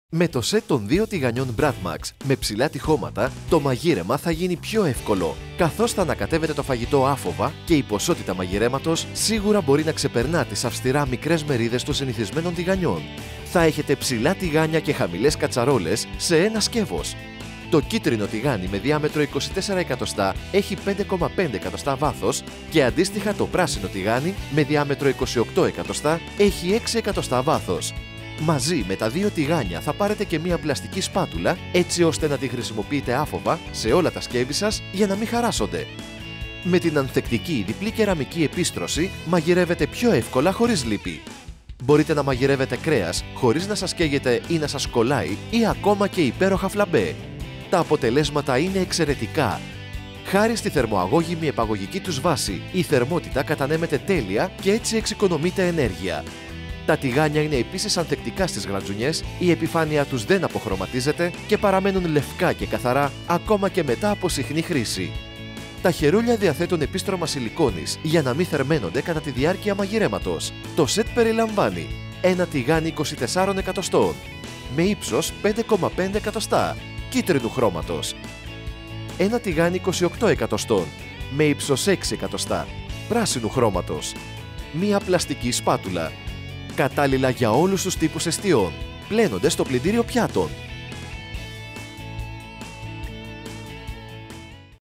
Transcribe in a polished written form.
Με το σετ των 2 τηγανιών Bradmax με ψηλά τυχώματα, το μαγείρεμα θα γίνει πιο εύκολο, καθώς θα ανακατεύετε το φαγητό άφοβα και η ποσότητα μαγειρέματος σίγουρα μπορεί να ξεπερνά τις αυστηρά μικρές μερίδες των συνηθισμένων τηγανιών. Θα έχετε ψηλά τηγάνια και χαμηλές κατσαρόλες σε ένα σκεύος. Το κίτρινο τηγάνι με διάμετρο 24 εκατοστά έχει 5,5 εκατοστά βάθος και αντίστοιχα το πράσινο τηγάνι με διάμετρο 28 εκατοστά έχει 6 εκατοστά βάθος. Μαζί με τα 2 τηγάνια θα πάρετε και μία πλαστική σπάτουλα έτσι ώστε να τη χρησιμοποιείτε άφοβα σε όλα τα σκεύη σας για να μην χαράσσονται. Με την ανθεκτική διπλή κεραμική επίστρωση μαγειρεύετε πιο εύκολα χωρίς λύπη. Μπορείτε να μαγειρεύετε κρέας χωρίς να σας καίγεται ή να σας κολλάει ή ακόμα και υπέροχα φλαμπέ. Τα αποτελέσματα είναι εξαιρετικά. Χάρη στη θερμοαγώγημη επαγωγική τους βάση, η θερμότητα κατανέμεται τέλεια και έτσι εξοικονομείται ενέργεια. Τα τηγάνια είναι επίσης ανθεκτικά στις γρατζουνιές, η επιφάνεια τους δεν αποχρωματίζεται και παραμένουν λευκά και καθαρά ακόμα και μετά από συχνή χρήση. Τα χερούλια διαθέτουν επίστρωμα σιλικόνης για να μην θερμαίνονται κατά τη διάρκεια μαγειρέματος. Το σετ περιλαμβάνει ένα τηγάνι 24 εκατοστών με ύψος 5,5 εκατοστά κίτρινου χρώματος, ένα τηγάνι 28 εκατοστών με ύψος 6 εκατοστά πράσινου χρώματος, μία πλαστική σπάτουλα, κατάλληλα για όλους τους τύπους εστιών, πλένονται στο πλυντήριο πιάτων.